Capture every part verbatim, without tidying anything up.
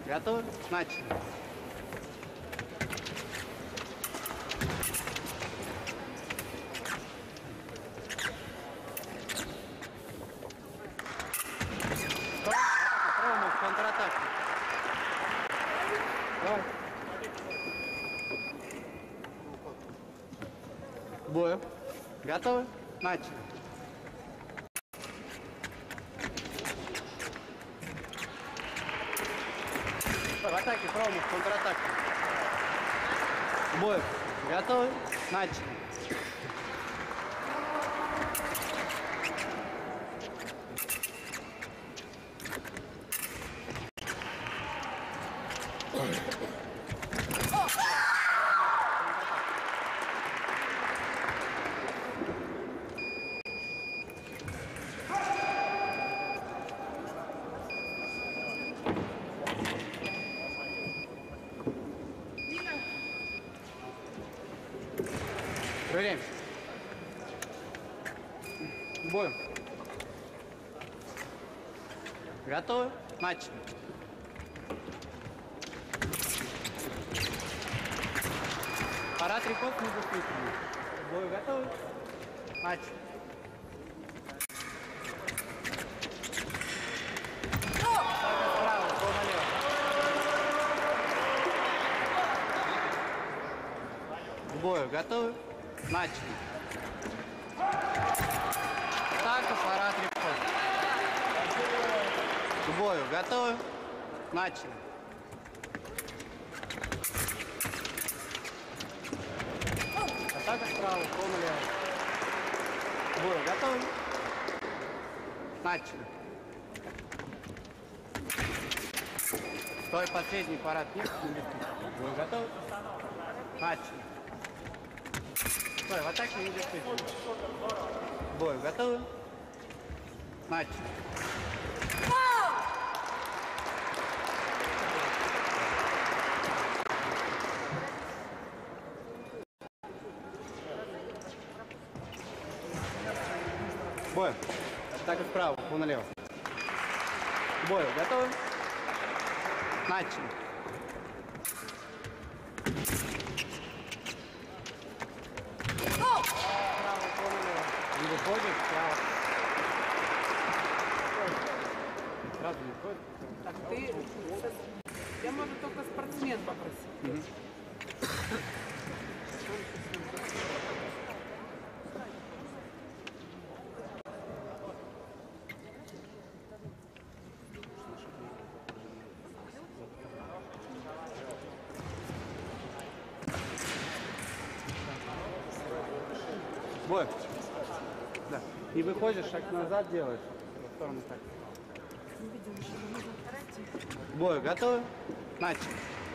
Готовы? Начали. Пробуем в контратаке. Давай. Бою. Готовы? Начали. В атаке, пробуем в контратаке. Бой. Готовы? Начали. Проверяем. Бой. Готовы? Начали. Пора трикот не допустим. Бой готовы? Начали. Атака справа, пол налево. К бою готовы? Начали. Атака, пора трикот. К бою готовы? Начали. Атака справа, пол налево. К бою готовы? Начали. Стой, последний парад нет. Бой готовы? Начали. Стой, в атаке не действительно. Бой готовы? Начали. Бой. Атака справа, пол налево. Бой готовы? Начали. Не выходит, справа. Сразу не выходит. Так ты... Я могу только спортсмен попросить. Угу. Бой. Да. И выходишь, шаг назад делаешь. В сторону так. Бой. Готовы? Начали.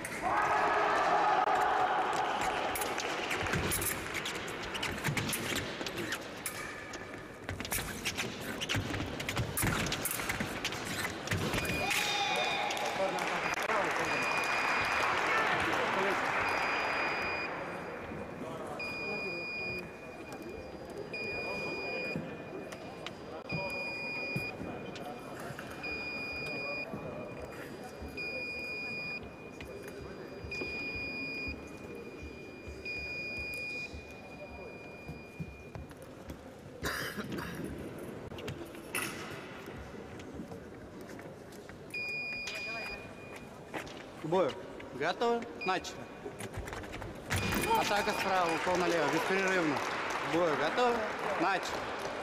К бою. Готовы? Начали. Атака справа, упал налево, беспрерывно. К бою. Готовы? Начали.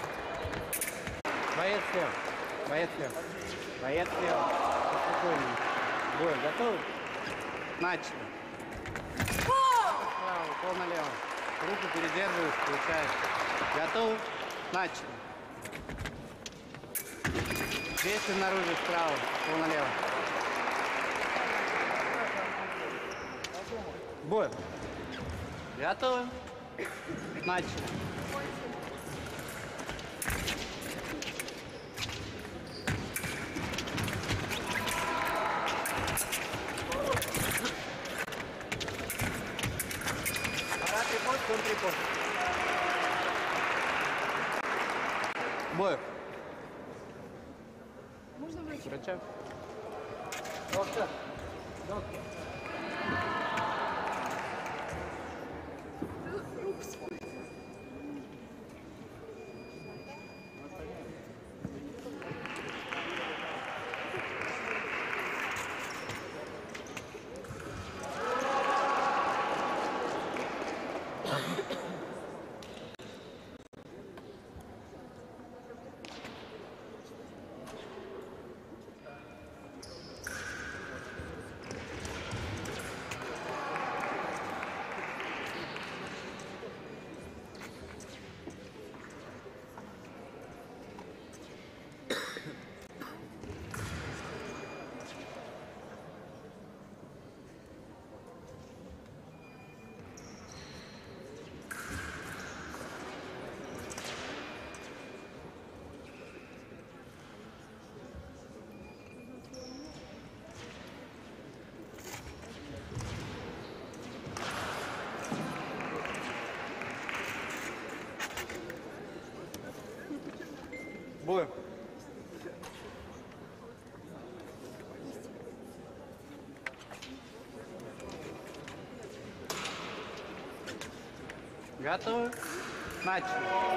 Боец слева. Боец слева. Боец слева. Спокойнее. К бою. Готовы? Начали. Атака справа, упал налево. Руку передерживаешь, получаешь. Готовы? Начали. Здесь снаружи справа, упал налево. Бой. Готовы? Начали. Пора трипод, контрипод. Бой. Можно врача? Врача. Доктор. Бой. Готовы? Начали.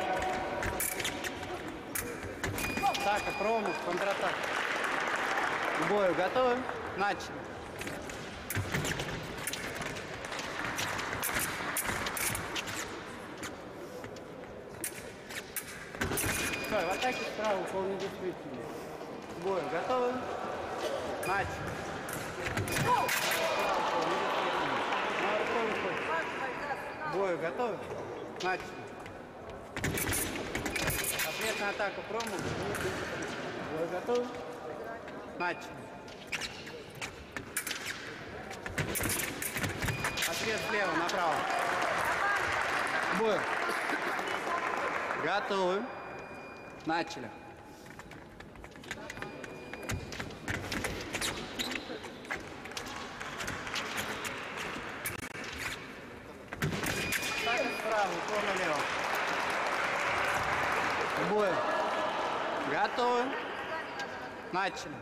Атака, промах, контратака. К бою готовы? Начали. Все, в атаке справа полный действительно. К бою готовы? Начали. К бою готовы? Начали. Ответная атака промах. К бою готовы? Начали. Ответ слева направо. К бою. Готовы. Начали. Так, справа, упор налево. К бою. Готовы. Начали.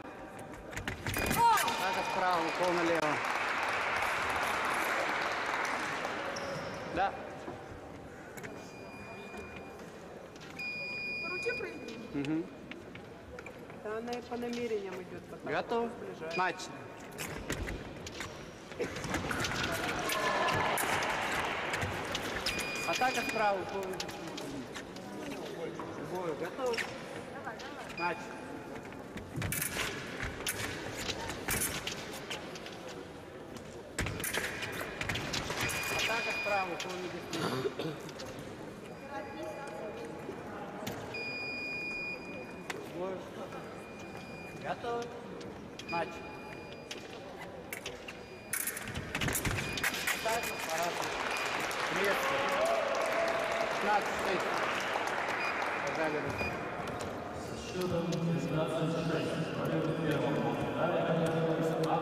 Так, справа, упор налево. Да. Угу. Да, она и по намерениям идет. Потом Готов? сближается. Начали. Атака справа. Бой. Готов? Начали. Атака справа. Бой. Готов? Начали. Так, аппарат. Резко. пятнадцать шесть. Пожали руки. Счетом пятнадцать шесть. Победу в первом полуфинале одерживает